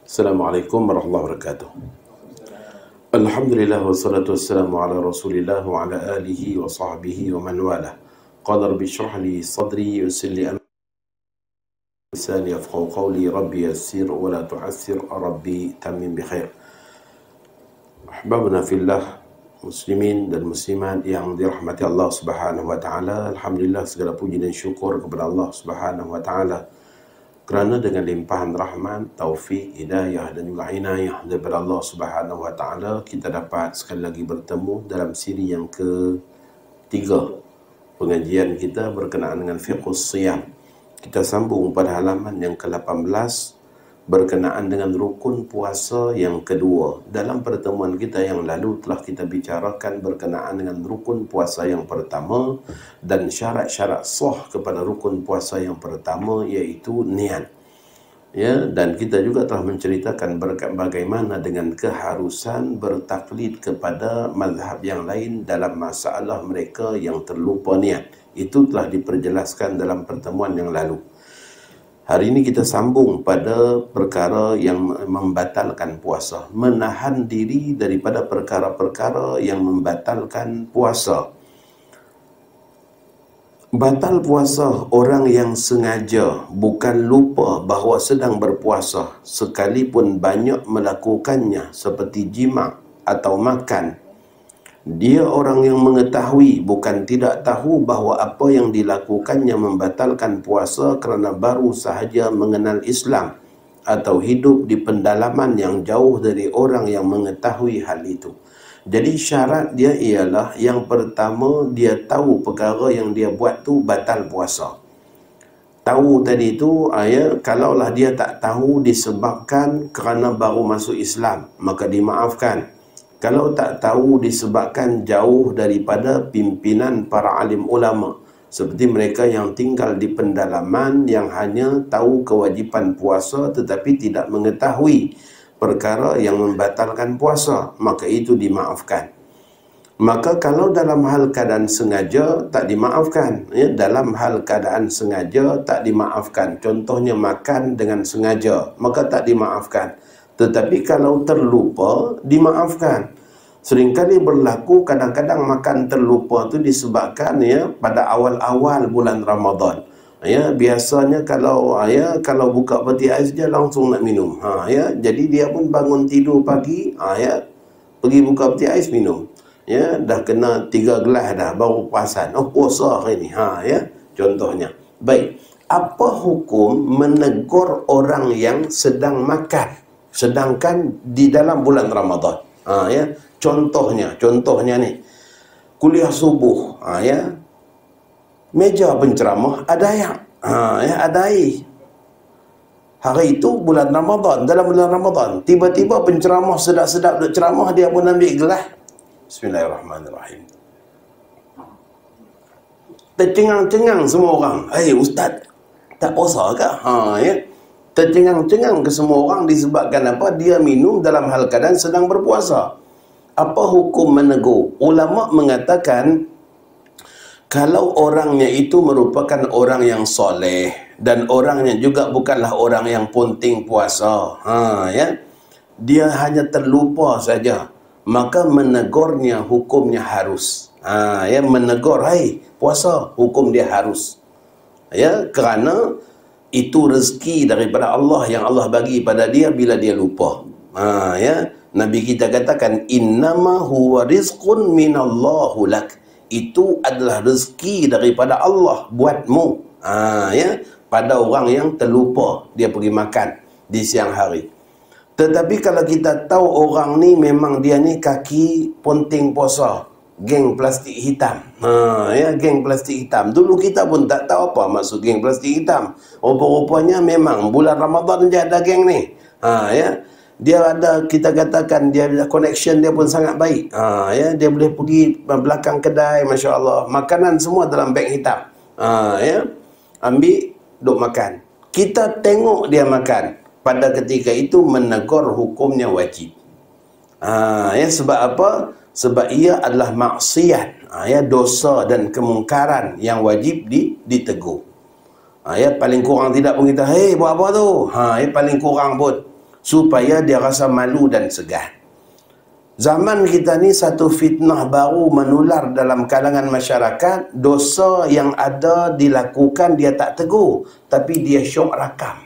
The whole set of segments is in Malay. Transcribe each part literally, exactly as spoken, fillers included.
Assalamualaikum warahmatullahi wabarakatuh. Alhamdulillah wassalatu wassalamu ala Rasulillah wa ala alihi wa sahbihi wa man wala. Qala rabbi shrah li sadri yassir li amri lisani yafqahu qawli rabbi yassir wa la tu'assir rabbi tamim bi khair. Ahbabna fillah, muslimin dan muslimat yang dirahmati Allah Subhanahu wa taala. Alhamdulillah, segala puji dan syukur kepada Allah Subhanahu wa taala kerana dengan limpahan rahmat, taufik, hidayah dan juga inayah daripada Allah Subhanahu wa taala, kita dapat sekali lagi bertemu dalam siri yang ketiga pengajian kita berkenaan dengan fiqhus siyam. Kita sambung pada halaman yang ke lapan belas berkenaan dengan rukun puasa yang kedua. Dalam pertemuan kita yang lalu telah kita bicarakan berkenaan dengan rukun puasa yang pertama dan syarat-syarat sah kepada rukun puasa yang pertama, iaitu niat. Ya, dan kita juga telah menceritakan bagaimana dengan keharusan bertaklid kepada mazhab yang lain dalam masalah mereka yang terlupa niat. Itu telah diperjelaskan dalam pertemuan yang lalu. Hari ini kita sambung pada perkara yang membatalkan puasa, menahan diri daripada perkara-perkara yang membatalkan puasa. Batal puasa orang yang sengaja, bukan lupa bahawa sedang berpuasa, sekalipun banyak melakukannya seperti jima' atau makan. Dia orang yang mengetahui, bukan tidak tahu bahawa apa yang dilakukannya membatalkan puasa kerana baru sahaja mengenal Islam atau hidup di pendalaman yang jauh dari orang yang mengetahui hal itu. Jadi syarat dia ialah, yang pertama, dia tahu perkara yang dia buat tu batal puasa. Tahu tadi tu, ya, kalaulah dia tak tahu disebabkan kerana baru masuk Islam, maka dimaafkan. Kalau tak tahu disebabkan jauh daripada pimpinan para alim ulama, seperti mereka yang tinggal di pendalaman yang hanya tahu kewajipan puasa tetapi tidak mengetahui perkara yang membatalkan puasa, maka itu dimaafkan. Maka kalau dalam hal keadaan sengaja, tak dimaafkan. Ya, dalam hal keadaan sengaja tak dimaafkan. Contohnya makan dengan sengaja, maka tak dimaafkan. Tetapi kalau terlupa, dimaafkan. Seringkali berlaku kadang-kadang makan terlupa tu disebabkan ya pada awal-awal bulan Ramadan. Ya, biasanya kalau ya kalau buka peti ais dia langsung nak minum. Ha ya, jadi dia pun bangun tidur pagi, ha ya, pergi buka peti ais minum. Ya, dah kena tiga gelas dah baru perasan. Oh, puasa hari ni. Ha ya, contohnya. Baik, apa hukum menegur orang yang sedang makan sedangkan di dalam bulan Ramadan? Ha ya, contohnya, contohnya ni. Kuliah subuh, ha ya. Meja penceramah ada air. Ha ya, ada air. Hari itu bulan Ramadan, dalam bulan Ramadan, tiba-tiba penceramah sedap-sedap duk ceramah, dia pun ambil gelas. Bismillahirrahmanirrahim. Tercengang-cengang semua orang. "Hei ustaz, tak puasa ke?" Ha ya. Tercengang-cengang ke semua orang disebabkan apa? Dia minum dalam hal keadaan sedang berpuasa. Apa hukum menegur? Ulama mengatakan, kalau orangnya itu merupakan orang yang soleh dan orangnya juga bukanlah orang yang punting puasa, ha ya, dia hanya terlupa saja, maka menegurnya hukumnya harus. Ha ya, menegur, "Hai, puasa," hukum dia harus. Ya, kerana itu rezeki daripada Allah yang Allah bagi pada dia bila dia lupa. Ha ya, Nabi kita katakan, "Innama huwa rizqun minallahu lak." Itu adalah rezeki daripada Allah buatmu. Ha ya, pada orang yang terlupa dia pergi makan di siang hari. Tetapi kalau kita tahu orang ni memang dia ni kaki ponting puasa, geng plastik hitam. Ha ya, geng plastik hitam. Dulu kita pun tak tahu apa maksud geng plastik hitam. Rupa-rupanya memang bulan Ramadan je ada geng ni. Ha ya, dia ada, kita katakan dia ada connection dia pun sangat baik. Ha ya, dia boleh pergi belakang kedai, masya-Allah, makanan semua dalam beg hitam. Ha ya, ambil duk makan. Kita tengok dia makan. Pada ketika itu menegur hukumnya wajib. Ha ya, sebab apa? Sebab ia adalah maksiat, ha, ya, dosa dan kemungkaran yang wajib di, ditegur. Ha, ya, paling kurang tidak pun kita, "Hei, buat apa tu?" Ha, ya, paling kurang pun. supaya dia rasa malu dan segan. Zaman kita ni satu fitnah baru menular dalam kalangan masyarakat. Dosa yang ada dilakukan dia tak tegur, tapi dia syok rakam.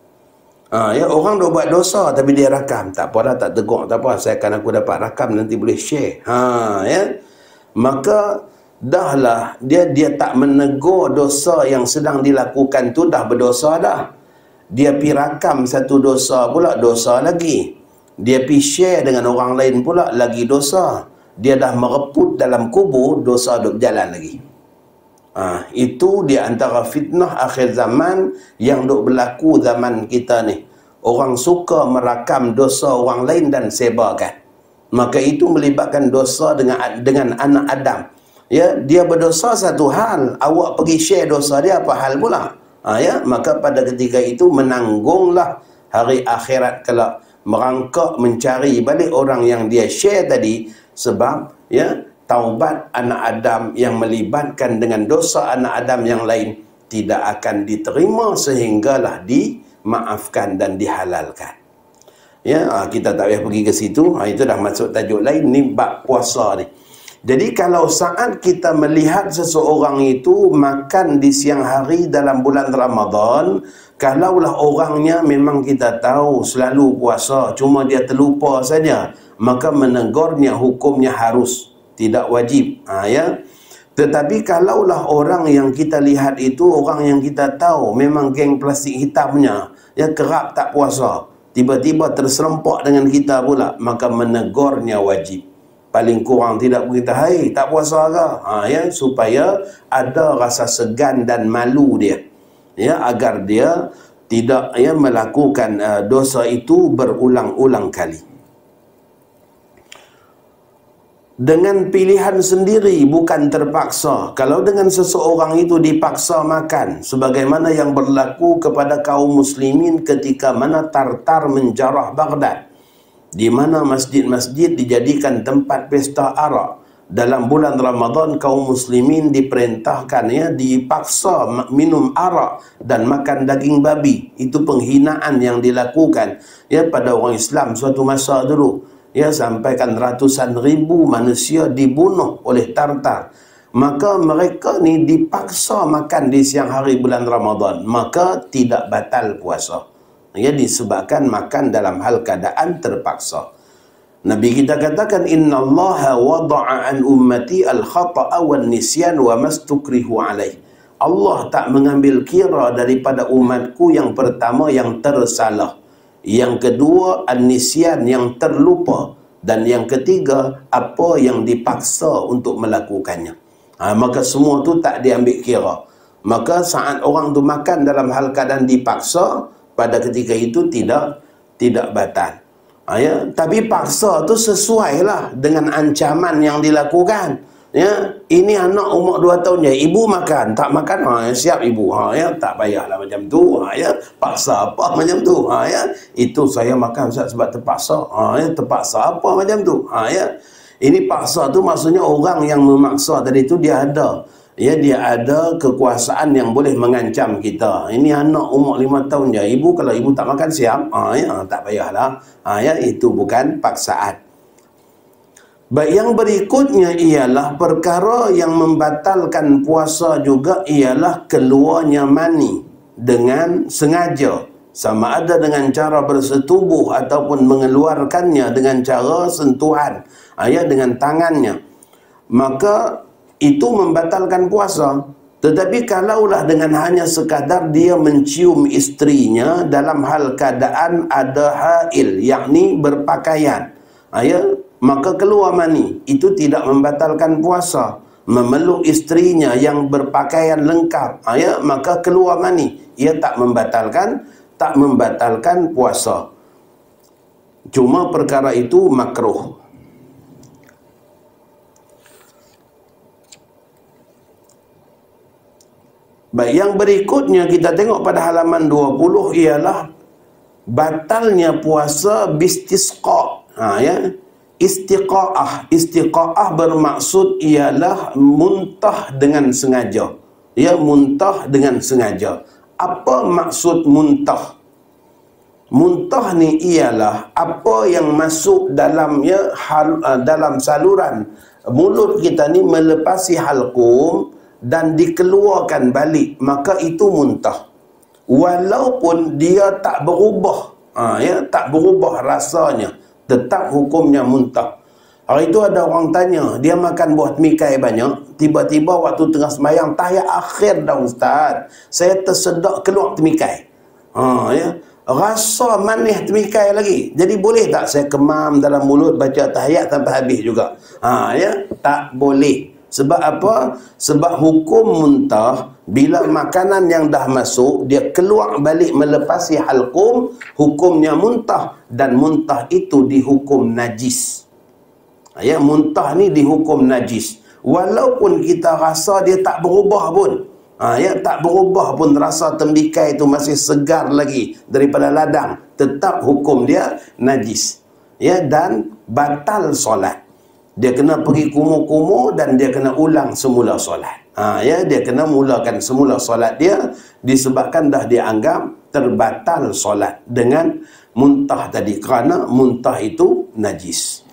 Ha, ya, orang dah buat dosa tapi dia rakam. Tak apalah, tak tegur, tak apa. Saya akan aku dapat rakam, nanti boleh share. Ha, ya. Maka dahlah dia dia tak menegur dosa yang sedang dilakukan tu, dah berdosa dah. Dia pi rakam satu dosa pula, dosa lagi. Dia pi share dengan orang lain pula, lagi dosa. Dia dah mereput dalam kubur, dosa duk berjalan lagi. Ha, itu dia antara fitnah akhir zaman yang duk berlaku zaman kita ni. Orang suka merakam dosa orang lain dan sebarkan. Maka itu melibatkan dosa dengan dengan anak Adam. Ya, dia berdosa satu hal, awak pergi share dosa dia, apa hal pula? Ha, ya, maka pada ketika itu menanggunglah hari akhirat kelak, merangkak mencari balik orang yang dia share tadi, sebab ya, taubat anak Adam yang melibatkan dengan dosa anak Adam yang lain tidak akan diterima sehinggalah dimaafkan dan dihalalkan. Ya, kita tak payah pergi ke situ. Ha, itu dah masuk tajuk lain ni, bab puasa ni. Jadi kalau saat kita melihat seseorang itu makan di siang hari dalam bulan Ramadan, kalaulah orangnya memang kita tahu selalu puasa, cuma dia terlupa saja, maka menegurnya hukumnya harus, tidak wajib. Ha, ya. Tetapi kalaulah orang yang kita lihat itu orang yang kita tahu memang geng plastik hitamnya, ya, kerap tak puasa, tiba-tiba terserempak dengan kita pula, maka menegurnya wajib. Paling kurang tidak berkata, hai, tak puasa ke? Ha, ya, supaya ada rasa segan dan malu dia, ya, agar dia tidak, ya, melakukan uh, dosa itu berulang-ulang kali. Dengan pilihan sendiri, bukan terpaksa. Kalau dengan seseorang itu dipaksa makan, sebagaimana yang berlaku kepada kaum muslimin ketika mana Tartar menjarah Baghdad, di mana masjid-masjid dijadikan tempat pesta arak. Dalam bulan Ramadan kaum muslimin diperintahkan, ya, dipaksa minum arak dan makan daging babi. Itu penghinaan yang dilakukan, ya, pada orang Islam suatu masa dulu. Ya, sampaikan ratusan ribu manusia dibunuh oleh Tartar. Maka mereka ni dipaksa makan di siang hari bulan Ramadan, maka tidak batal puasa. Ya, disebabkan makan dalam hal keadaan terpaksa. Nabi kita katakan, innallaha wada'a an ummati al-khata'a wan nisyan wa mastukrihu alaih. Allah tak mengambil kira daripada umatku, yang pertama yang tersalah, yang kedua an-nisyan yang terlupa, dan yang ketiga apa yang dipaksa untuk melakukannya. Ha, maka semua tu tak diambil kira. Maka saat orang tu makan dalam hal keadaan dipaksa, pada ketika itu tidak tidak batal. Ha, ya? Tapi paksa tu sesuailah dengan ancaman yang dilakukan. Ya, ini anak umur dua tahun je, ibu makan, tak makan, ha, siap ibu. Ha, ya, tak payahlah macam tu. Ha, ya, paksa apa macam tu? Ha, ya, itu saya makan sebab terpaksa. Ha, ya, terpaksa apa macam tu? Ha, ya. Ini paksa tu maksudnya orang yang memaksa tadi tu dia ada, ya, dia ada kekuasaan yang boleh mengancam kita. Ini anak umur lima tahun je, ibu kalau ibu tak makan siap. Ha, ya, tak payahlah. Ha, ya, itu bukan paksaan. Baik, yang berikutnya ialah perkara yang membatalkan puasa juga ialah keluarnya mani dengan sengaja, sama ada dengan cara bersetubuh ataupun mengeluarkannya dengan cara sentuhan, ya, dengan tangannya. Maka itu membatalkan puasa. Tetapi kalaulah dengan hanya sekadar dia mencium isterinya dalam hal keadaan ada hail, yakni berpakaian, ya, maka keluar mani, itu tidak membatalkan puasa. Memeluk isterinya yang berpakaian lengkap, ya, maka keluar mani, ia tak membatalkan tak membatalkan puasa. Cuma perkara itu makruh. Baik, yang berikutnya kita tengok pada halaman dua puluh ialah batalnya puasa bistisqa. Ha, ya. Istiqa'ah. Istiqa'ah bermaksud ialah muntah dengan sengaja. Ya, muntah dengan sengaja. Apa maksud muntah? Muntah ni ialah apa yang masuk dalamnya hal, uh, dalam saluran mulut kita ni melepasi halqum dan dikeluarkan balik, maka itu muntah. Walaupun dia tak berubah, ha, ya, tak berubah rasanya, tetap hukumnya muntah. Hari itu ada orang tanya, dia makan buah temikai banyak, tiba-tiba waktu tengah sembahyang tahiyat akhir dah ustaz, saya tersedak keluar temikai. Ha, ya. Rasa manis temikai lagi. Jadi boleh tak saya kemam dalam mulut baca tahiyat sampai habis juga? Ha, ya, tak boleh. Sebab apa? Sebab hukum muntah, bila makanan yang dah masuk, dia keluar balik melepasi halqum, hukumnya muntah. Dan muntah itu dihukum najis. Ya, muntah ni dihukum najis. Walaupun kita rasa dia tak berubah pun. Ha, ya, tak berubah pun, rasa tembikai itu masih segar lagi daripada ladang, tetap hukum dia najis. Ya, dan batal solat. Dia kena pergi kumur-kumur dan dia kena ulang semula solat. Ha, ya, dia kena mulakan semula solat dia disebabkan dah dianggap terbatal solat dengan muntah tadi, kerana muntah itu najis.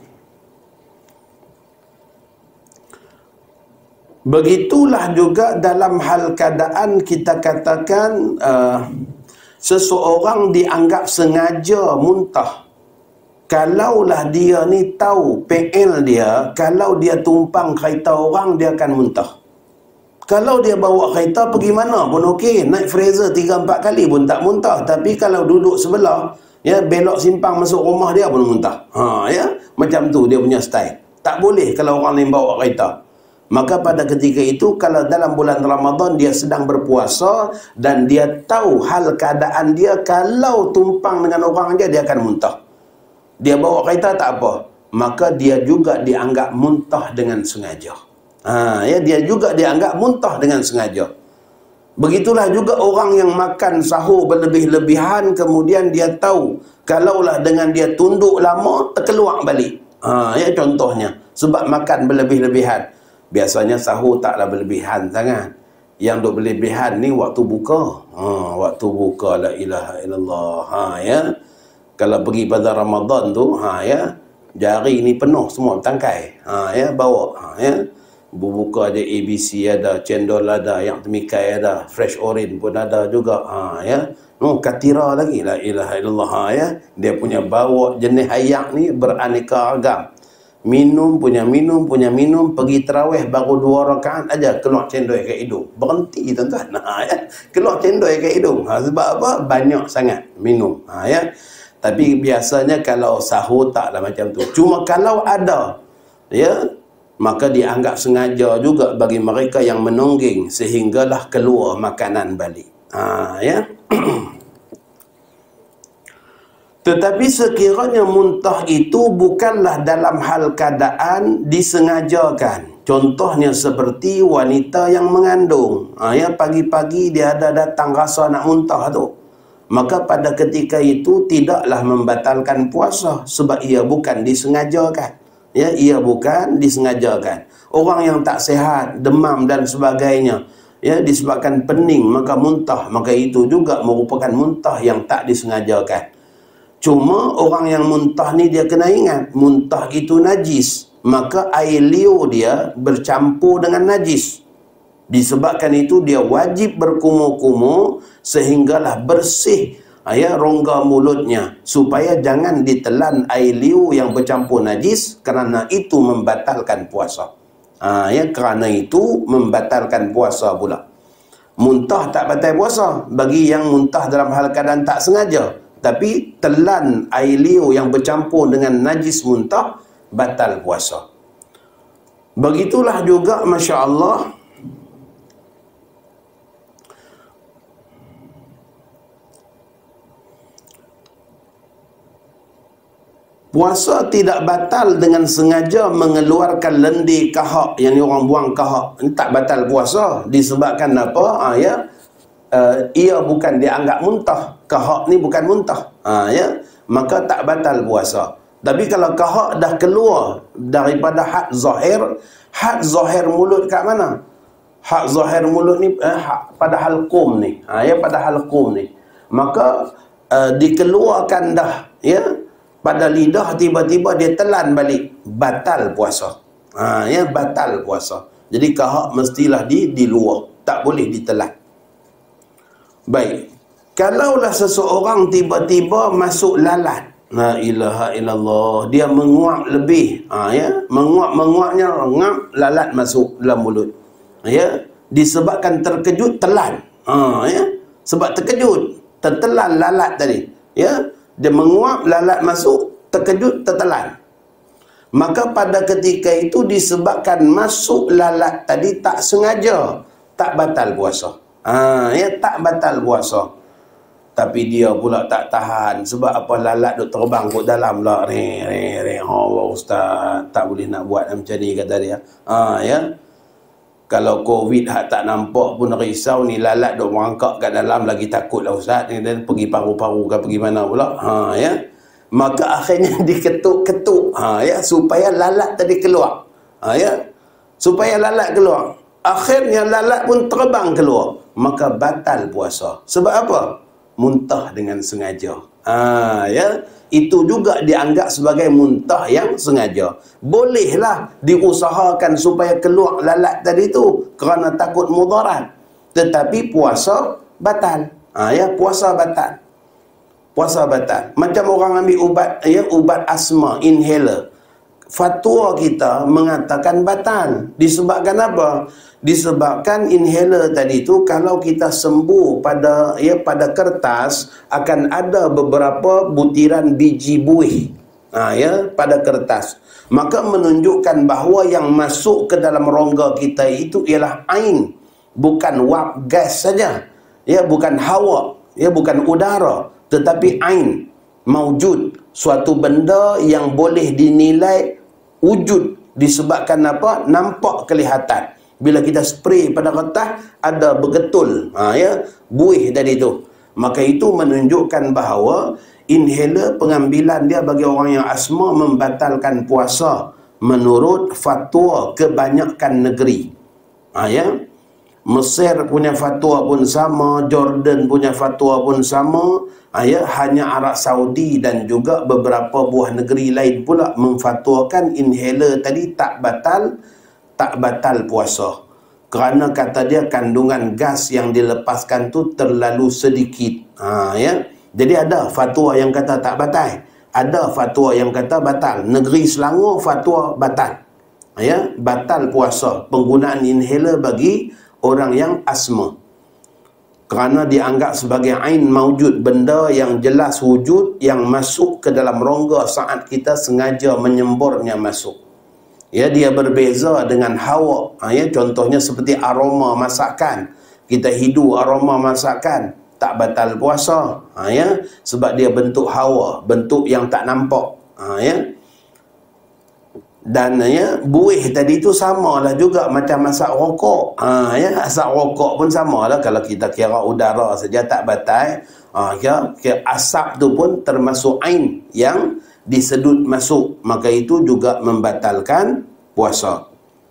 Begitulah juga dalam hal keadaan kita katakan uh, seseorang dianggap sengaja muntah. Kalaulah dia ni tahu P L dia, kalau dia tumpang kereta orang, dia akan muntah. Kalau dia bawa kereta pergi mana pun okey, naik Fraser tiga empat kali pun tak muntah. Tapi kalau duduk sebelah, ya, belok simpang masuk rumah dia pun muntah. Ha, ya, macam tu dia punya style. Tak boleh kalau orang lain bawa kereta. Maka pada ketika itu, kalau dalam bulan Ramadan dia sedang berpuasa dan dia tahu hal keadaan dia, kalau tumpang dengan orang dia, dia akan muntah. Dia bawa kereta tak apa, maka dia juga dianggap muntah dengan sengaja. Ha, ya, dia juga dianggap muntah dengan sengaja. Begitulah juga orang yang makan sahur berlebih-lebihan, kemudian dia tahu kalaulah dengan dia tunduk lama, terkeluar balik. Ha, ya, contohnya, sebab makan berlebih-lebihan. Biasanya sahur taklah berlebihan sangat. Yang duk berlebihan ni waktu buka. Ha, waktu buka, la ilaha illallah. Ha, ya. Kalau pergi pada Ramadan tu, ha, ya, jari ni penuh semua tangkai. Ha, ya, bawa. Ha, ya. Berbuka ada A B C ada, cendol ada, yang temikai ada, fresh orange pun ada juga. Ha, ya. Oh, katira lagi, la ilaha illallah. Ha, ya. Dia punya bawa jenis ayak ni beraneka ragam. Minum punya minum punya minum, pergi tarawih baru dua rakaat aja keluar cendol ke hidung, berhenti tuan-tuan. Ha, ya, keluar cendol ke hidung. Ha, sebab apa? Banyak sangat minum. Ha, ya. Tapi biasanya kalau sahur taklah macam tu. Cuma kalau ada, ya, maka dianggap sengaja juga bagi mereka yang menongging sehinggalah keluar makanan balik. Ha, ya. Tetapi sekiranya muntah itu bukanlah dalam hal keadaan disengajakan. Contohnya seperti wanita yang mengandung. Ha, ya, pagi-pagi dia ada datang rasa nak muntah tu. Maka pada ketika itu tidaklah membatalkan puasa sebab ia bukan disengajakan. Ya, ia bukan disengajakan. Orang yang tak sihat, demam dan sebagainya, ya, disebabkan pening maka muntah, maka itu juga merupakan muntah yang tak disengajakan. Cuma orang yang muntah ni dia kena ingat, muntah itu najis. Maka air liur dia bercampur dengan najis. Disebabkan itu dia wajib berkumur-kumur sehinggalah bersih, ya, rongga mulutnya. Supaya jangan ditelan air liur yang bercampur najis, kerana itu membatalkan puasa. Ha, ya, kerana itu membatalkan puasa pula. Muntah tak batal puasa bagi yang muntah dalam hal keadaan tak sengaja. Tapi telan air liur yang bercampur dengan najis muntah, batal puasa. Begitulah juga, Masya Allah, puasa tidak batal dengan sengaja mengeluarkan lendir kahak, yang ni orang buang kahak. Ini tak batal puasa. Disebabkan apa? Ha, ya, uh, ia bukan dianggap muntah. Kahak ni bukan muntah. Ha, ya, maka tak batal puasa. Tapi kalau kahak dah keluar daripada had zahir, had zahir mulut kat mana? Had zahir mulut ni eh, pada halqum ni. Ha, ya, pada halqum ni. Maka uh, dikeluarkan dah, ya, pada lidah, tiba-tiba dia telan balik, batal puasa. Ha, ya, batal puasa. Jadi kahak mestilah di di luar, tak boleh ditelan. Baik, kalaulah seseorang tiba-tiba masuk lalat, la ilaha illallah, dia menguap lebih, ha, ya, menguap-menguapnya, ngap, lalat masuk dalam mulut, ya, disebabkan terkejut, telan, ha, ya, sebab terkejut, tertelan lalat tadi, ya, dia menguap, lalat masuk, terkejut, tertelan. Maka pada ketika itu disebabkan masuk lalat tadi tak sengaja, tak batal puasa. Ha, ya, tak batal puasa. Tapi dia pula tak tahan. Sebab apa, lalat duk terbang kat dalam lah. Re, re, re. Oh, Ustaz, tak boleh nak buat macam ni, kata dia. Ha, ya. Kalau Covid hak tak nampak pun risau ni, lalat duk merangkak kat dalam, lagi takut lah Ustaz. Dan pergi paru-paru ke pergi mana pula. Ha, ya. Maka akhirnya diketuk-ketuk, ha, ya, supaya lalat tadi keluar, ha, ya, supaya lalat keluar. Akhirnya lalat pun terbang keluar, maka batal puasa. Sebab apa? Muntah dengan sengaja. Ha, ya, itu juga dianggap sebagai muntah yang sengaja. Bolehlah diusahakan supaya keluar lalat tadi tu kerana takut mudarat, tetapi puasa batal. Ha, ya, puasa batal. Puasa batal. Macam orang ambil ubat, ya, ubat asma, inhaler. Fatwa kita mengatakan batal. Disebabkan apa? Disebabkan inhaler tadi tu, kalau kita sembuh pada, ya, pada kertas, akan ada beberapa butiran biji buih, ha, ya, pada kertas. Maka menunjukkan bahawa yang masuk ke dalam rongga kita itu ialah ain, bukan wap, gas saja, ya, bukan hawa, ya, bukan udara, tetapi ain, maujud, suatu benda yang boleh dinilai wujud disebabkan apa? Nampak, kelihatan. Bila kita spray pada kertas, ada bergetul, ha, ya, buih tadi tu. Maka itu menunjukkan bahawa inhaler, pengambilan dia bagi orang yang asma membatalkan puasa menurut fatwa kebanyakan negeri. Ha, ya. Mesir punya fatwa pun sama, Jordan punya fatwa pun sama, ha, ya, hanya Arab Saudi dan juga beberapa buah negeri lain pula memfatwakan inhaler tadi tak batal, tak batal puasa. Kerana kata dia kandungan gas yang dilepaskan tu terlalu sedikit. Ha, ya. Jadi ada fatwa yang kata tak batal, ada fatwa yang kata batal. Negeri Selangor fatwa batal, ha, ya, batal puasa penggunaan inhaler bagi orang yang asma, kerana dianggap sebagai ain maujud, benda yang jelas wujud yang masuk ke dalam rongga saat kita sengaja menyemburnya masuk. Ya, dia berbeza dengan hawa, ha, ya, contohnya seperti aroma masakan. Kita hidu aroma masakan, tak batal puasa, ha, ya, sebab dia bentuk hawa, bentuk yang tak nampak, ha, ya. Dan, ya, buih tadi tu samalah juga macam asap rokok, ha, ya, asap rokok pun samalah. Kalau kita kira udara saja tak batal, ha, ya, kira asap tu pun termasuk ain yang disedut masuk, maka itu juga membatalkan puasa.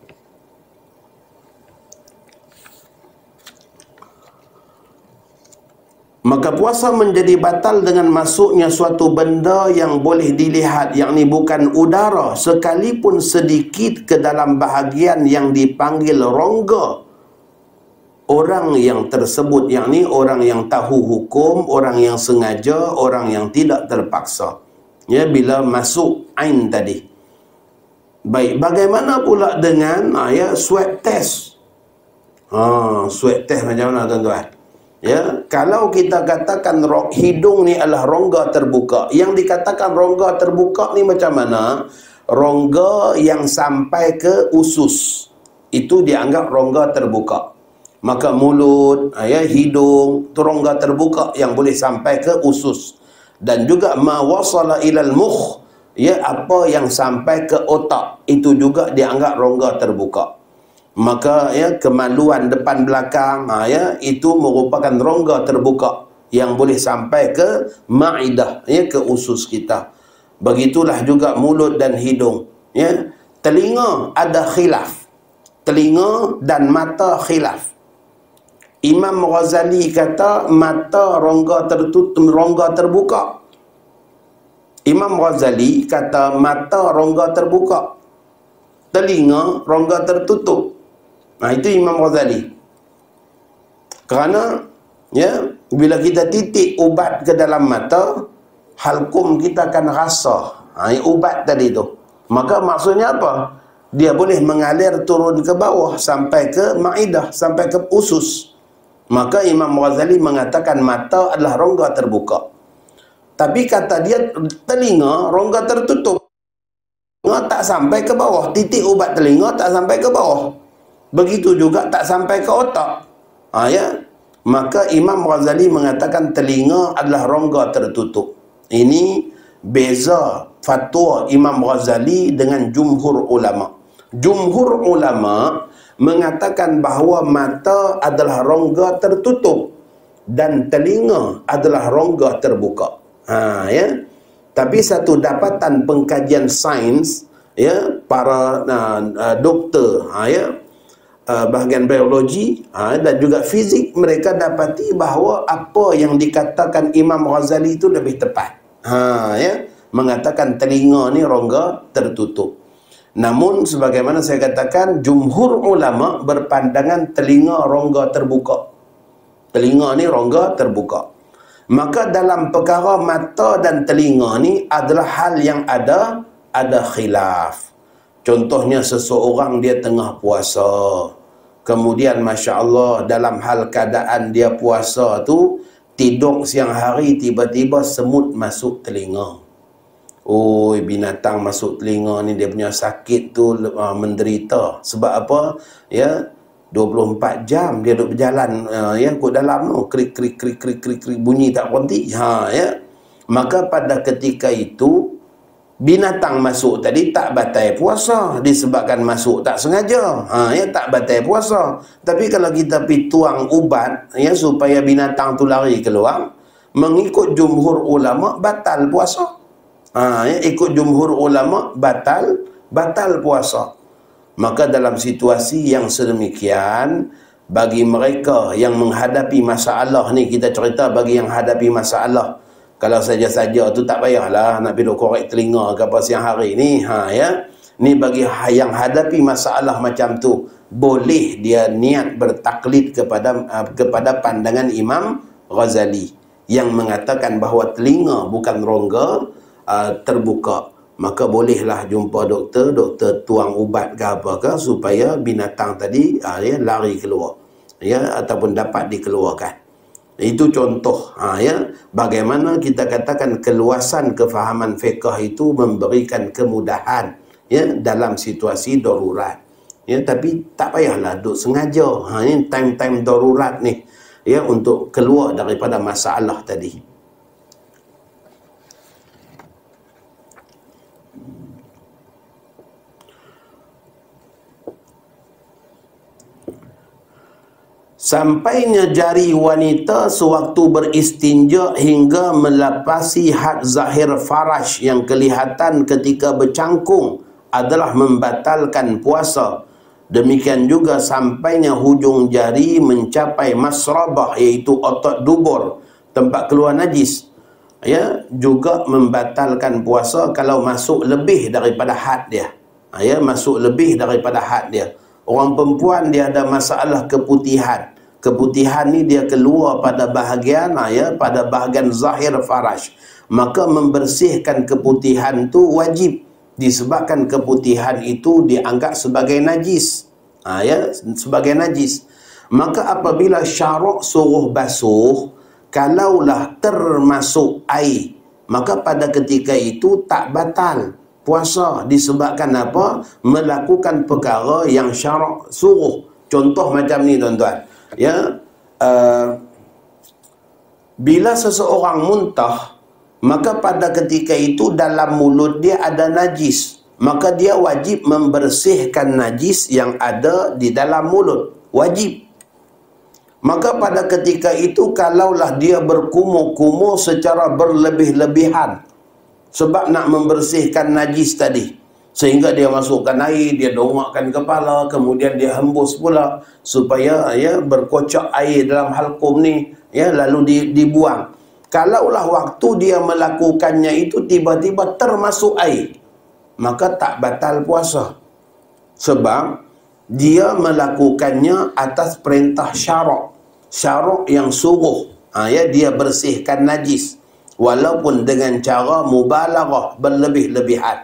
Maka puasa menjadi batal dengan masuknya suatu benda yang boleh dilihat, yakni bukan udara, sekalipun sedikit, ke dalam bahagian yang dipanggil rongga orang yang tersebut, yakni orang yang tahu hukum, orang yang sengaja, orang yang tidak terpaksa. Ya, bila masuk ain tadi. Baik, bagaimana pula dengan, ha, ya, swab test? Ha, swab test macam mana, tuan-tuan? Ya, kalau kita katakan hidung ni adalah rongga terbuka, yang dikatakan rongga terbuka ni macam mana? Rongga yang sampai ke usus, itu dianggap rongga terbuka. Maka mulut, ya, hidung, itu rongga terbuka yang boleh sampai ke usus. Dan juga ma wasala ilal mukh, ya, apa yang sampai ke otak, itu juga dianggap rongga terbuka. Maka, ya, kemaluan depan belakang, ha, ya, itu merupakan rongga terbuka yang boleh sampai ke ma'idah, ya, ke usus kita. Begitulah juga mulut dan hidung, ya. Telinga ada khilaf, telinga dan mata khilaf. Imam Ghazali kata mata rongga tertutup, rongga terbuka. Imam Ghazali kata mata rongga terbuka, telinga rongga tertutup. Nah, itu Imam Ghazali. Kerana ya, bila kita titik ubat ke dalam mata, halkum kita akan rasa ha, ubat tadi tu. Maka maksudnya apa? Dia boleh mengalir turun ke bawah sampai ke maidah, sampai ke usus. Maka Imam Ghazali mengatakan mata adalah rongga terbuka. Tapi kata dia telinga rongga tertutup. Telinga tak sampai ke bawah. Titik ubat telinga tak sampai ke bawah. Begitu juga tak sampai ke otak. Ha, ya? Maka Imam Ghazali mengatakan telinga adalah rongga tertutup. Ini beza fatwa Imam Ghazali dengan jumhur ulama. Jumhur ulama mengatakan bahawa mata adalah rongga tertutup dan telinga adalah rongga terbuka. Ha, ya. Tapi satu dapatan pengkajian sains, ya, para uh, uh, doktor, ha, ya, uh, bahagian biologi ha, dan juga fizik, mereka dapati bahawa apa yang dikatakan Imam Ghazali itu lebih tepat. Ha, ya, mengatakan telinga ni rongga tertutup. Namun sebagaimana saya katakan, jumhur ulama berpandangan telinga rongga terbuka. Telinga ni rongga terbuka. Maka dalam perkara mata dan telinga ni adalah hal yang ada ada khilaf. Contohnya seseorang dia tengah puasa, kemudian Masya Allah dalam hal keadaan dia puasa tu, tidur siang hari tiba-tiba semut masuk telinga. Oh, binatang masuk telinga ni, dia punya sakit tu uh, menderita. Sebab apa? Ya, dua puluh empat jam dia duduk berjalan uh, ya, kat dalam tu, krik krik krik krik krik krik, bunyi tak berhenti. Ha, ya. Maka pada ketika itu binatang masuk tadi tak batal puasa disebabkan masuk tak sengaja. Ha, ya, tak batal puasa. Tapi kalau kita pergi tuang ubat ya supaya binatang tu lari keluar, mengikut jumhur ulama batal puasa. Ha, ya, ikut jumhur ulama batal batal puasa. Maka dalam situasi yang sedemikian, bagi mereka yang menghadapi masalah ni, kita cerita bagi yang hadapi masalah, kalau saja-saja tu tak payahlah nak pergi korek telinga ke apa siang hari ni. Ha, ya, ni bagi yang hadapi masalah macam tu, boleh dia niat bertaklid kepada uh, kepada pandangan Imam Ghazali yang mengatakan bahawa telinga bukan rongga Uh, terbuka. Maka bolehlah jumpa doktor, doktor tuang ubat ke apa ke supaya binatang tadi uh, ya, lari keluar, ya, ataupun dapat dikeluarkan. Itu contoh ha, ya, bagaimana kita katakan keluasan kefahaman fiqh itu memberikan kemudahan ya dalam situasi darurat. Ya, tapi tak payahlah duk sengaja ha, ini time-time darurat ni ya untuk keluar daripada masalah tadi. Sampainya jari wanita sewaktu beristinja hingga melapasi had zahir faraj yang kelihatan ketika bercangkung adalah membatalkan puasa. Demikian juga sampainya hujung jari mencapai masrabah, iaitu otot dubur, tempat keluar najis, ya, juga membatalkan puasa kalau masuk lebih daripada had dia. Ya, masuk lebih daripada had dia. Orang perempuan dia ada masalah keputihan. Keputihan ni dia keluar pada bahagian ya, pada bahagian zahir faraj. Maka membersihkan keputihan tu wajib, disebabkan keputihan itu dianggap sebagai najis. Ha, ya, sebagai najis. Maka apabila syarak suruh basuh, kalaulah termasuk air, maka pada ketika itu tak batal puasa, disebabkan apa? Melakukan perkara yang syarak suruh. Contoh macam ni tuan-tuan, ya, uh, bila seseorang muntah, maka pada ketika itu dalam mulut dia ada najis, maka dia wajib membersihkan najis yang ada di dalam mulut, wajib. Maka pada ketika itu kalaulah dia berkumur-kumur secara berlebih-lebihan sebab nak membersihkan najis tadi, Sehingga dia masukkan air, dia dongakkan kepala, kemudian dia hembus pula supaya ya berkocak air dalam halkum ni, ya, lalu di, dibuang. Kalaulah waktu dia melakukannya itu tiba-tiba termasuk air, maka tak batal puasa. Sebab dia melakukannya atas perintah syarak. Syarak yang suruh, ha, ya, dia bersihkan najis, walaupun dengan cara mubalaghah, berlebih-lebihan.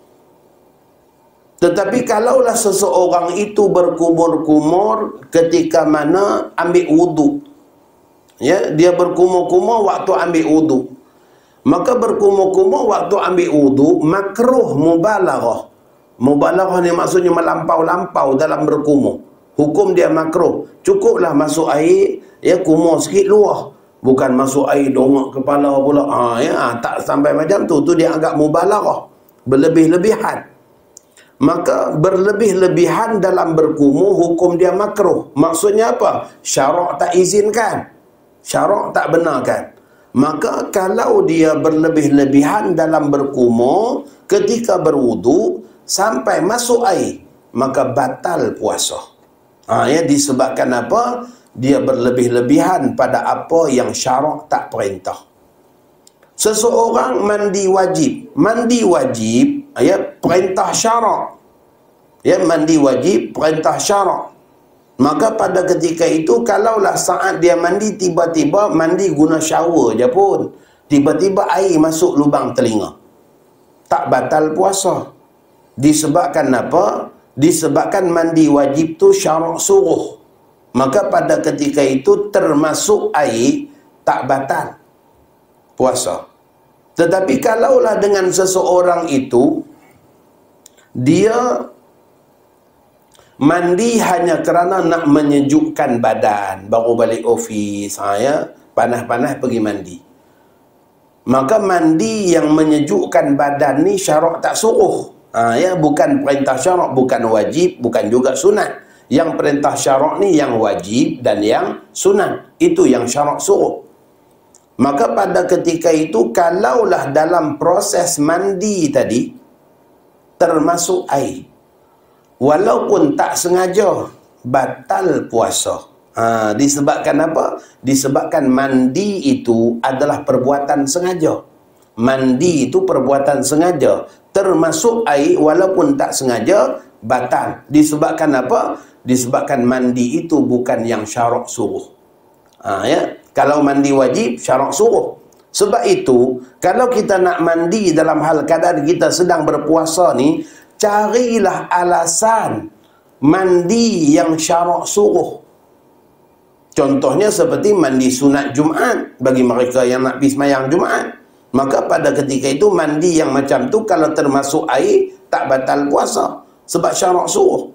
Tetapi kalaulah seseorang itu berkumur-kumur ketika mana ambil wuduk, ya, dia berkumur-kumur waktu ambil wuduk, maka berkumur-kumur waktu ambil wuduk makruh mubalaghah. Mubalaghah ni maksudnya melampau-lampau dalam berkumur. Hukum dia makruh. Cukuplah masuk air, ya, kumur sikit luah. Bukan masuk air dongak kepala pula. Ha, ya, tak sampai macam tu. Tu dia agak mubalaghah, berlebih-lebihan. Maka berlebih-lebihan dalam berkumur hukum dia makruh. Maksudnya apa? Syarak tak izinkan, syarak tak benarkan. Maka kalau dia berlebih-lebihan dalam berkumur ketika berwudu sampai masuk air, maka batal puasa. Ha, ya, disebabkan apa? Dia berlebih-lebihan pada apa yang syarak tak perintah. Seseorang mandi wajib. Mandi wajib, ya, perintah syarak. Ya, mandi wajib, perintah syarak. Maka pada ketika itu, kalaulah saat dia mandi, tiba-tiba mandi guna shower je pun, tiba-tiba air masuk lubang telinga, tak batal puasa. Disebabkan apa? Disebabkan mandi wajib tu syarak suruh. Maka pada ketika itu termasuk air, tak batal puasa. Tetapi kalaulah dengan seseorang itu dia mandi hanya kerana nak menyejukkan badan, baru balik ofis, ha, ya, panas-panas pergi mandi, maka mandi yang menyejukkan badan ni syarak tak suruh, ha, ya, bukan perintah syarak, bukan wajib, bukan juga sunat. Yang perintah syarak ni yang wajib dan yang sunat, itu yang syarak suruh. Maka pada ketika itu, kalaulah dalam proses mandi tadi termasuk air, walaupun tak sengaja, batal puasa. Ha, disebabkan apa? Disebabkan mandi itu adalah perbuatan sengaja. Mandi itu perbuatan sengaja, termasuk air walaupun tak sengaja, batal. Disebabkan apa? Disebabkan mandi itu bukan yang syarak suruh. Ha, ya. Kalau mandi wajib, syarak suruh. Sebab itu, kalau kita nak mandi dalam hal keadaan kita sedang berpuasa ni, carilah alasan mandi yang syarak suruh. Contohnya seperti mandi sunat Jumaat bagi mereka yang nak pergi sembahyang Jumaat. Maka pada ketika itu mandi yang macam tu kalau termasuk air tak batal puasa sebab syarak suruh.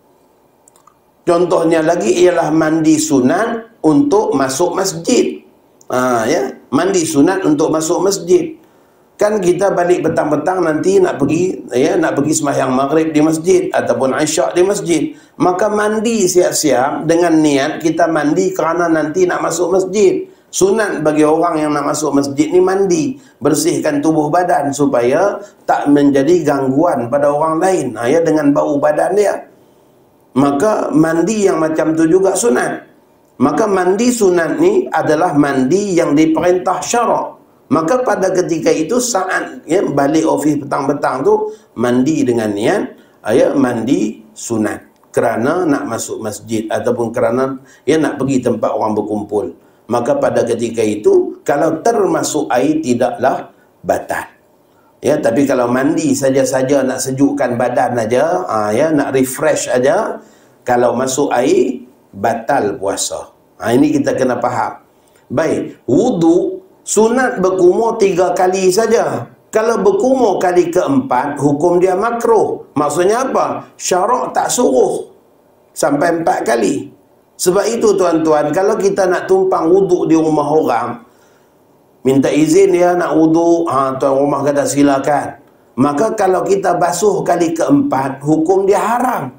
Contohnya lagi ialah mandi sunat untuk masuk masjid. Ha, ya, mandi sunat untuk masuk masjid. Kan kita balik petang-petang nanti nak pergi, ya, nak pergi sembahyang maghrib di masjid ataupun isyak di masjid. Maka mandi siap-siap dengan niat kita mandi kerana nanti nak masuk masjid. Sunat bagi orang yang nak masuk masjid ni mandi, bersihkan tubuh badan supaya tak menjadi gangguan pada orang lain, ha, ya, dengan bau badan dia. Maka mandi yang macam tu juga sunat. Maka mandi sunat ni adalah mandi yang diperintah syarak. Maka pada ketika itu saat, ya, balik ofis petang-petang tu mandi dengan niat, ya, mandi sunat kerana nak masuk masjid ataupun kerana, ya, nak pergi tempat orang berkumpul. Maka pada ketika itu kalau termasuk air tidaklah batal. Ya, tapi kalau mandi saja-saja nak sejukkan badan aja, ha, ya, nak refresh aja, kalau masuk air batal puasa. Ha, ini kita kena faham. Baik, wudu sunat berkumur tiga kali saja. Kalau berkumur kali keempat, hukum dia makruh. Maksudnya apa? Syarak tak suruh sampai empat kali. Sebab itu tuan-tuan, kalau kita nak tumpang wuduk di rumah orang, minta izin dia nak wuduk, ha, tuan rumah kata silakan. Maka kalau kita basuh kali keempat, hukum dia haram.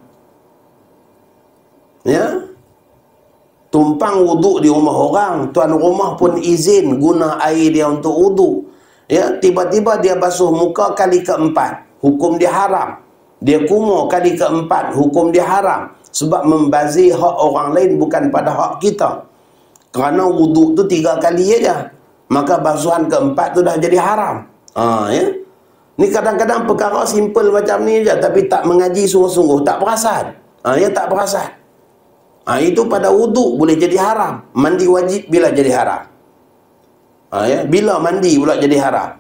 Ya, tumpang wuduk di rumah orang, tuan rumah pun izin guna air dia untuk wuduk, ya, tiba-tiba dia basuh muka kali keempat, hukum dia haram. Dia kumur kali keempat, hukum dia haram. Sebab membazir hak orang lain bukan pada hak kita. Kerana wuduk tu tiga kali aja, maka basuhan keempat tu dah jadi haram. Ha, ya? Ni kadang-kadang perkara simple macam ni je, tapi tak mengaji sungguh-sungguh, tak perasan. Ha, ya, tak perasan. Ha, itu pada wuduk boleh jadi haram. Mandi wajib bila jadi haram. Ha, ya? Bila mandi pula jadi haram?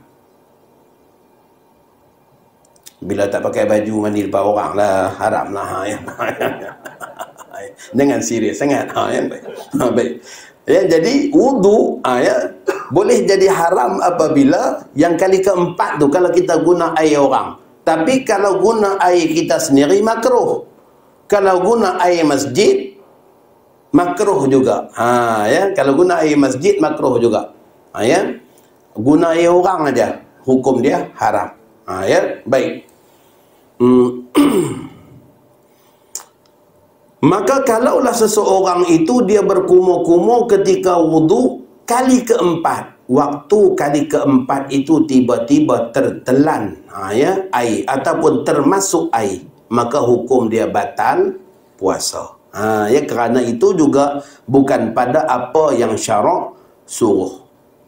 Bila tak pakai baju mandi depan orang lah, haram lah. Ha, ya. Dengan serius sangat. Ha, ya. Ha, baik. Ya, jadi wudu ha, ya, boleh jadi haram apabila yang kali keempat tu kalau kita guna air orang. Tapi kalau guna air kita sendiri makruh. Kalau guna air masjid makruh juga. Ha, ya, kalau guna air masjid makruh juga. Ha, ya. Guna air orang aja hukum dia haram. Ha, ya, baik. Hmm. Maka kalaulah seseorang itu dia berkumur-kumur ketika wudu kali keempat, waktu kali keempat itu tiba-tiba tertelan ha, ya, air ataupun termasuk air, maka hukum dia batal puasa. Ha, ya, kerana itu juga bukan pada apa yang syarak suruh.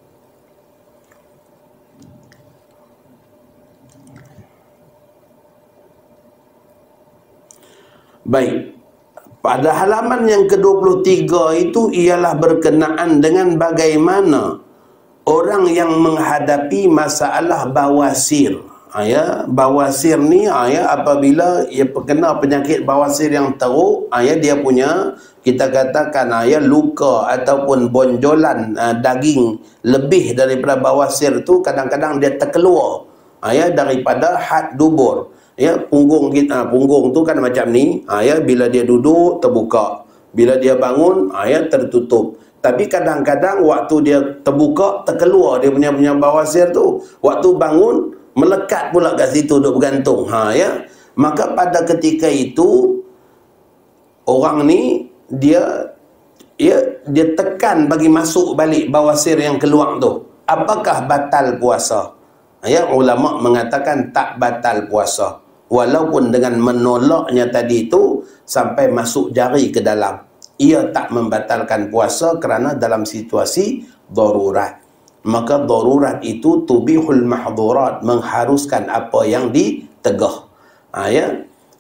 Baik. Pada halaman yang ke dua puluh tiga itu ialah berkenaan dengan bagaimana orang yang menghadapi masalah bawasir. Ha, ya, bawasir ni ha, ya, apabila ia kena penyakit bawasir yang teruk, ha, ya, dia punya, kita katakan ha, ya, luka ataupun bonjolan ha, daging lebih daripada bawasir tu, kadang-kadang dia terkeluar ha, ya, daripada had dubur. Ya, punggung kita, punggung tu kan macam ni, ha, ya, bila dia duduk terbuka, bila dia bangun ha, ya, tertutup. Tapi kadang-kadang waktu dia terbuka terkeluar dia punya punya bawasir tu, waktu bangun melekat pula kat situ duk bergantung. Ha, ya, maka pada ketika itu orang ni dia ya, dia tekan bagi masuk balik bawasir yang keluar tu. Apakah batal puasa? Ya, ulama mengatakan tak batal puasa. Walaupun dengan menolaknya tadi itu sampai masuk jari ke dalam, ia tak membatalkan puasa kerana dalam situasi darurat. Maka darurat itu tubihul mahdhurat, mengharuskan apa yang ditegah. Ha, ya.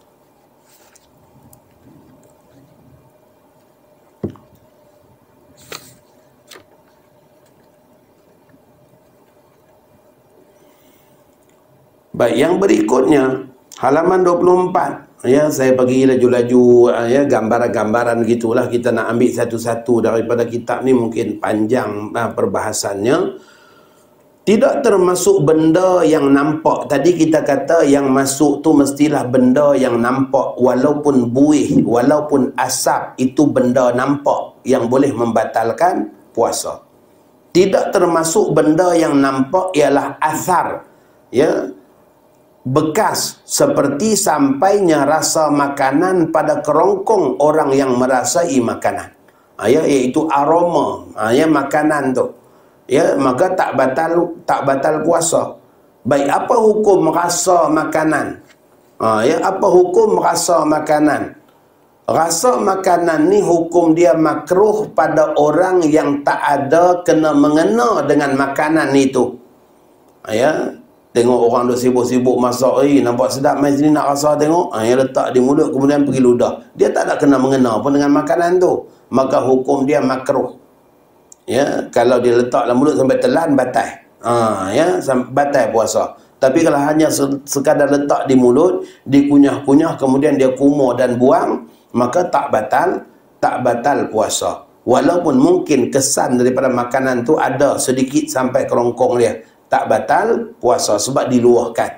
Baik, yang berikutnya halaman dua puluh empat. Ya, saya bagi laju-laju ya, gambaran-gambaran gitulah, kita nak ambil satu-satu daripada kitab ni mungkin panjang nah, perbahasannya. Tidak termasuk benda yang nampak. Tadi kita kata yang masuk tu mestilah benda yang nampak, walaupun buih, walaupun asap, itu benda nampak yang boleh membatalkan puasa. Tidak termasuk benda yang nampak ialah asar, ya, bekas seperti sampainya rasa makanan pada kerongkong orang yang merasai makanan. Ha, ya, iaitu aroma, ha, ya, makanan tu. Ya, maka tak batal tak batal puasa. Baik, apa hukum rasa makanan? Ha, ya, apa hukum rasa makanan? Rasa makanan ni hukum dia makruh pada orang yang tak ada kena mengena dengan makanan itu. Ha, ya. Tengok orang dah sibuk-sibuk masak, eh nampak sedap, mai sini nak rasa tengok. Ha, yang letak di mulut kemudian pergi ludah. Dia tak ada kena mengena pun dengan makanan tu. Maka hukum dia makruh. Ya, kalau dia letak dalam mulut sampai telan, batal. Ha, ya, batal puasa. Tapi kalau hanya sekadar letak di mulut, dikunyah-kunyah kemudian dia kumur dan buang, maka tak batal, tak batal puasa. Walaupun mungkin kesan daripada makanan tu ada sedikit sampai kerongkong dia, tak batal puasa sebab diluahkan.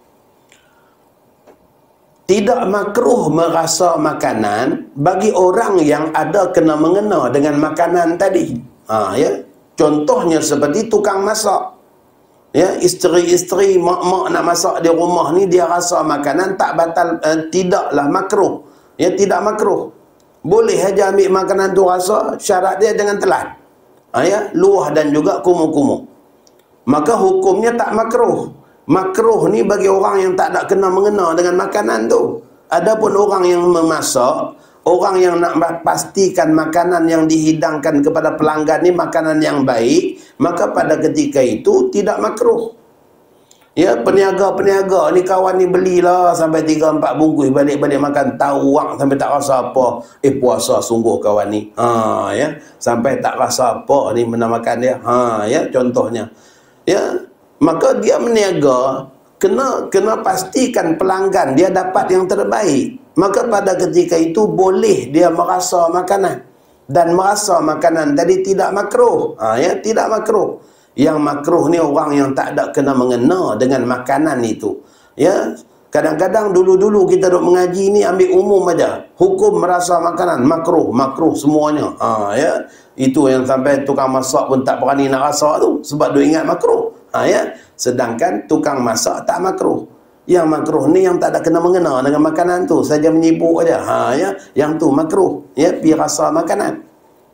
Tidak makruh merasa makanan bagi orang yang ada kena mengena dengan makanan tadi. Ha, ya. Contohnya seperti tukang masak. Ya, isteri-isteri mak-mak nak masak di rumah ni, dia rasa makanan tak batal, eh, tidaklah makruh. Ya, tidak makruh. Boleh aja ambil makanan tu rasa, syarat dia jangan telan. Ha, ya, luah dan juga kumur-kumur. Maka hukumnya tak makruh. Makruh ni bagi orang yang tak nak kena mengena dengan makanan tu. Adapun orang yang memasak, orang yang nak pastikan makanan yang dihidangkan kepada pelanggan ni makanan yang baik, maka pada ketika itu tidak makruh. Ya, peniaga-peniaga ni, kawan ni belilah sampai tiga empat bungkus, balik-balik makan tahu wang sampai tak rasa apa. Eh, puasa sungguh kawan ni. Ha, ya, sampai tak rasa apa ni benda makan dia. Ha, ya, contohnya. Ya, maka dia meniaga kena kena pastikan pelanggan dia dapat yang terbaik. Maka pada ketika itu boleh dia merasa makanan, dan merasa makanan tadi tidak makruh. Ha, ya, tidak makruh. Yang makruh ni orang yang tak ada kena mengena dengan makanan itu. Ya, kadang-kadang dulu-dulu kita duk mengaji ni ambil umum aja. Hukum merasa makanan makruh, makruh semuanya. Ha, ya, itu yang sampai tukang masak pun tak berani nak rasa tu sebab duk ingat makruh. Ha, ya, sedangkan tukang masak tak makruh. Yang makruh ni yang tak ada kena mengena dengan makanan tu, saja menyibuk aja. Ha, ya, yang tu makruh. Ya, pi rasa makanan.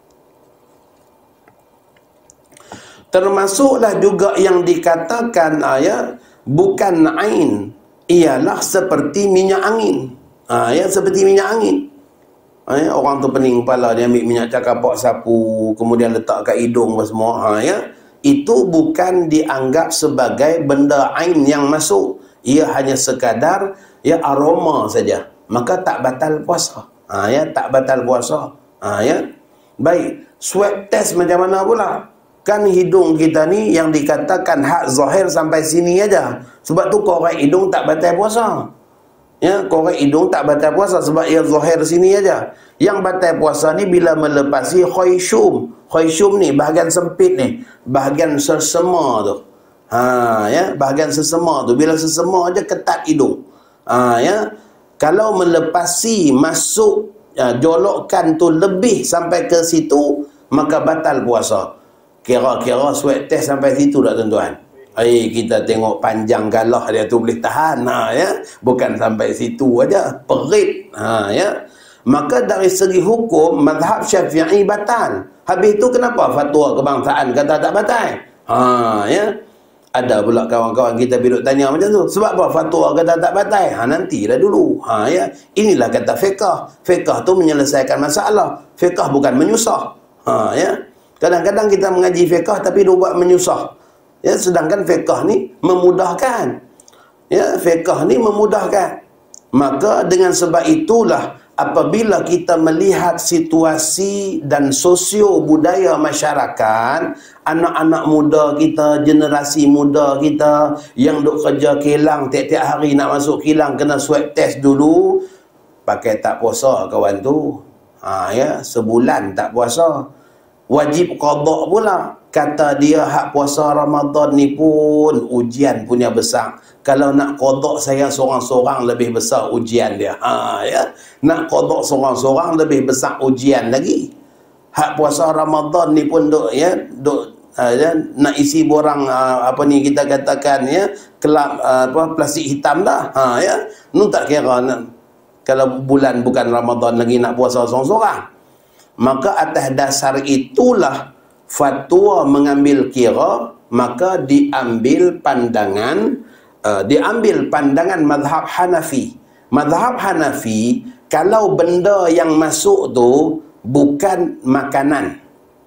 Termasuklah juga yang dikatakan ayat bukan ain, ialah seperti minyak angin. Ha, ya, seperti minyak angin. Ha, ya, orang tu pening kepala, dia ambil minyak cakapak sapu, kemudian letak kat hidung apa semua. Ha, ya, itu bukan dianggap sebagai benda ain yang masuk. Ia hanya sekadar ya aroma saja. Maka tak batal puasa. Ha, ya, tak batal puasa. Ha, ya. Baik, swab test macam mana pula? Kan hidung kita ni yang dikatakan hak zahir sampai sini aja. Sebab tu korek hidung tak batal puasa. Ya, korek hidung tak batal puasa sebab ia zahir sini aja. Yang batal puasa ni bila melepasi khayshum. Khayshum ni bahagian sempit ni, bahagian sesema tu. Ha, ya, bahagian sesema tu, bila sesema aja ketat hidung. Ha, ya. Kalau melepasi masuk ya, jolokkan tu lebih sampai ke situ, maka batal puasa. Kira-kira swab test sampai situ tak tuan-tuan? Eh, kita tengok panjang galah dia tu boleh tahan. Ha, ya? Bukan sampai situ aja. Perit. Ha, ya? Maka dari segi hukum, mazhab Syafi'i batal. Habis tu kenapa fatwa kebangsaan kata tak batal? Ha, ya? Ada pula kawan-kawan kita bila tanya macam tu. Sebab apa fatwa kata tak batal? Ha, nantilah dulu. Ha, ya? Inilah kata fiqh. Fiqh tu menyelesaikan masalah. Fiqh bukan menyusah. Ha, ya? Kadang-kadang kita mengaji fiqh tapi dia buat menyusah. Ya, sedangkan fiqh ni memudahkan. Ya, fiqh ni memudahkan. Maka dengan sebab itulah apabila kita melihat situasi dan sosio budaya masyarakat, anak-anak muda kita, generasi muda kita yang duk kerja kilang tiap-tiap hari nak masuk kilang kena swab test dulu, pakai tak puasa kawan tu. Ha, ya, sebulan tak puasa. Wajib qada pula. Kata dia hak puasa Ramadan ni pun ujian punya besar. Kalau nak qada saya seorang-seorang lebih besar ujian dia. Ha, ya. Nak qada seorang-seorang lebih besar ujian lagi. Hak puasa Ramadan ni pun duk ya, duk uh, ya, nak isi borang uh, apa ni kita katakan ya, kelab uh, apa plastik hitam dah. Ha, ya. Nu tak kira nak, kalau bulan bukan Ramadan lagi nak puasa seorang-seorang. Maka atas dasar itulah fatwa mengambil kira, maka diambil pandangan uh, diambil pandangan mazhab Hanafi. Mazhab Hanafi, kalau benda yang masuk tu bukan makanan,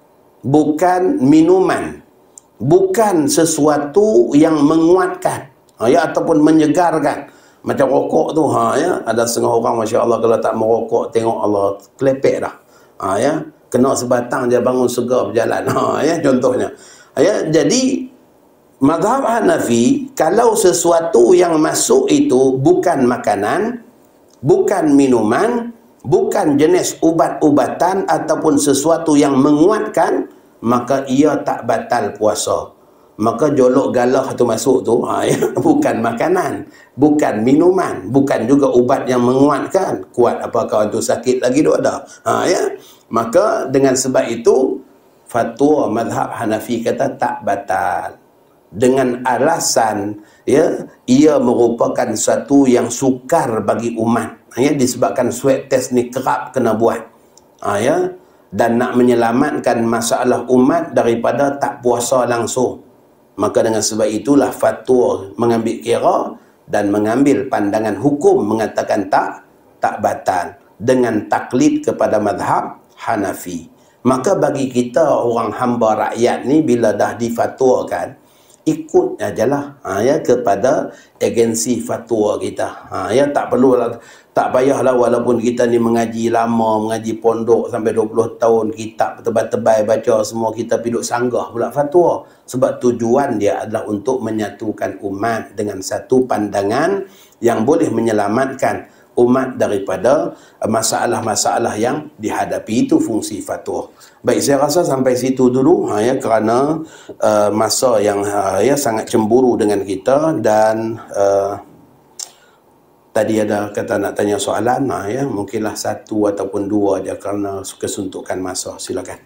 bukan minuman, bukan sesuatu yang menguatkan, ha, ya, ataupun menyegarkan. Macam rokok tu, ha, ya, ada setengah orang masya-Allah kalau tak merokok tengok Allah kelepek dah. Ha, ya, kena sebatang dia bangun segar berjalan. Ha, ya, contohnya. Ha, ya, jadi mazhab Hanafi, kalau sesuatu yang masuk itu bukan makanan, bukan minuman, bukan jenis ubat-ubatan ataupun sesuatu yang menguatkan, maka ia tak batal puasa. Maka jolok galah tu masuk tu, ha, ya, bukan makanan, bukan minuman, bukan juga ubat yang menguatkan. Kuat apa kawan tu sakit lagi tu ada. Ha, ya. Maka dengan sebab itu fatwa mazhab Hanafi kata tak batal. Dengan alasan ya, ia merupakan satu yang sukar bagi umat. Ya, disebabkan swab test ni kerap kena buat. Ha, ya. Dan nak menyelamatkan masalah umat daripada tak puasa langsung. Maka dengan sebab itulah fatwa mengambil kira dan mengambil pandangan hukum mengatakan tak, tak batal dengan taklid kepada mazhab Hanafi. Maka bagi kita orang hamba rakyat ni bila dah difatwakan, ikut ajalah ha, ya, kepada agensi fatwa kita. Ha, ya, tak perlu, tak payahlah walaupun kita ni mengaji lama, mengaji pondok sampai dua puluh tahun, kitab tebal-tebal baca semua, kita piduk sanggah pula fatwa. Sebab tujuan dia adalah untuk menyatukan umat dengan satu pandangan yang boleh menyelamatkan umat daripada masalah-masalah yang dihadapi. Itu fungsi fatwa. Baik, saya rasa sampai situ dulu ha, ya, kerana uh, masa yang uh, ya, sangat cemburu dengan kita. Dan uh, tadi ada kata nak tanya soalan, ha, ya, mungkinlah satu ataupun dua je kerana kesuntukan masa. Silakan.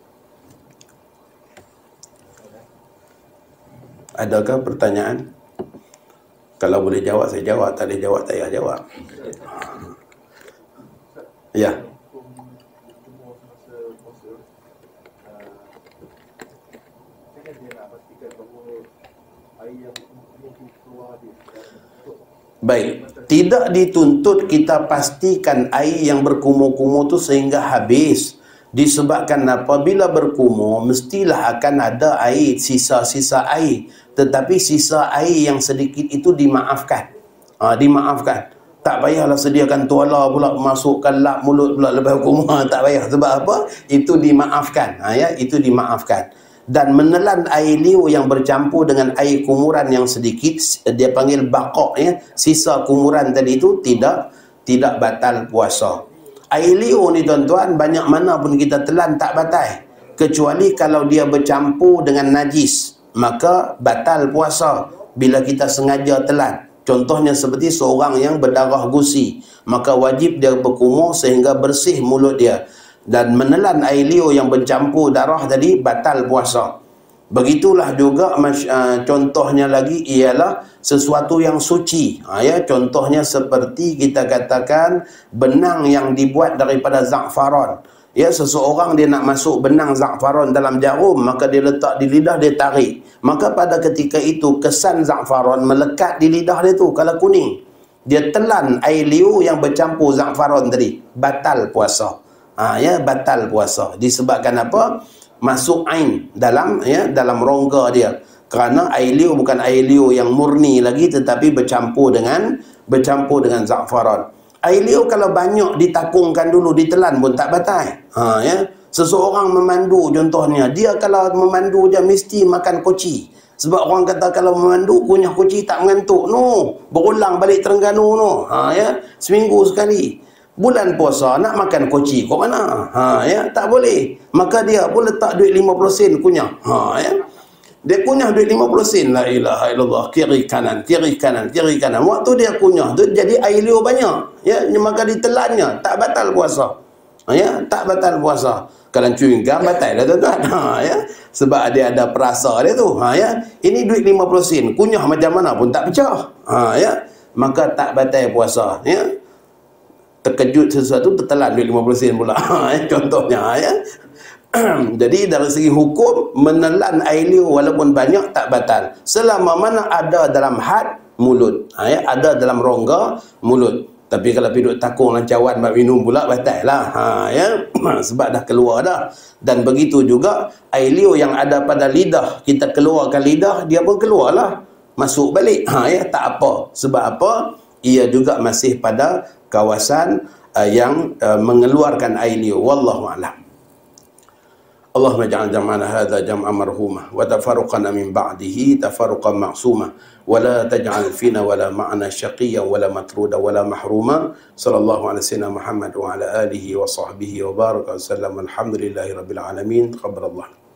Adakah pertanyaan? Kalau boleh jawab, saya jawab. Tak boleh jawab, tak payah jawab. Ya. Baik. Tidak dituntut kita pastikan air yang berkumur-kumur tu sehingga habis. Disebabkan apabila berkumur, mestilah akan ada air, sisa-sisa air. Tetapi sisa air yang sedikit itu dimaafkan. Ha, dimaafkan. Tak payahlah sediakan tuala pula, masukkan lap mulut pula lepas kumur. Tak payah. Sebab apa? Itu dimaafkan. Ha, ya? Itu dimaafkan. Dan menelan air liur yang bercampur dengan air kumuran yang sedikit, dia panggil bakok, ya, sisa kumuran tadi itu tidak tidak batal puasa. Air liur ni tuan-tuan, banyak mana pun kita telan tak batal, kecuali kalau dia bercampur dengan najis, maka batal puasa bila kita sengaja telan. Contohnya seperti seorang yang berdarah gusi, maka wajib dia berkumur sehingga bersih mulut dia, dan menelan air liur yang bercampur darah tadi batal puasa. Begitulah juga uh, contohnya lagi ialah sesuatu yang suci. Ha, ya, contohnya seperti kita katakan benang yang dibuat daripada za'faran. Ya, seseorang dia nak masuk benang za'faran dalam jarum, maka dia letak di lidah, dia tarik. Maka pada ketika itu kesan za'faran melekat di lidah dia tu kalau kuning. Dia telan air liur yang bercampur za'faran tadi, batal puasa. Ha, ya, batal puasa. Disebabkan apa? Masuk ain dalam, ya, dalam rongga dia. Kerana air liur bukan air liur yang murni lagi, tetapi bercampur dengan bercampur dengan za'faran. Air liur kalau banyak ditakungkan dulu, ditelan pun tak batal. Ha, ya. Seseorang memandu contohnya, dia kalau memandu je mesti makan koci. Sebab orang kata kalau memandu kunyah koci tak mengantuk. No, berulang balik Terengganu no. Ha, ya. Seminggu sekali. Bulan puasa nak makan koci kau mana? Ha, ya, tak boleh. Maka dia pun letak duit lima puluh sen kunyah. Ha, ya. Dia kunyah duit lima puluh sen, la ilaha illallah, kiri kanan, kiri kanan, kiri kanan. Waktu dia kunyah tu jadi air liur banyak. Ya, maka ditelannya, tak batal puasa. Ha, ya, tak batal puasa. Kalau chewing gum batal dah tuan-tuan. Ha, ya. Sebab dia ada perasa dia tu. Ha, ya. Ini duit lima puluh sen, kunyah macam mana pun tak pecah. Ha, ya. Maka tak batal puasa, ya. Terkejut sesuatu tertelan duit lima puluh sen pula. Contohnya, ya. Jadi dari segi hukum, menelan air liur walaupun banyak tak batal selama mana ada dalam had mulut, ha, ya, ada dalam rongga mulut. Tapi kalau piduk takung lancawan buat minum pula batal lah. Ha, ya. Sebab dah keluar dah. Dan begitu juga air liur yang ada pada lidah, kita keluarkan lidah, dia pun keluar lah, masuk balik. Ha, ya, tak apa. Sebab apa? Ia juga masih pada kawasan uh, yang uh, mengeluarkan air liur. Wallahu a'lam. Allahumma ja'al jam'ana hadha jam'an marhumah wa tafarruqana min ba'dihi tafarruqan ma'sumah wa la taj'al fina wa la ma'ana syaqiyyan wa la matruda wa la mahruma. Sallallahu ala sayyidina Muhammad wa ala alihi wa sahbihi wa baraka wa sallam. Alhamdulillahi rabbil alamin. Taqabbalallah.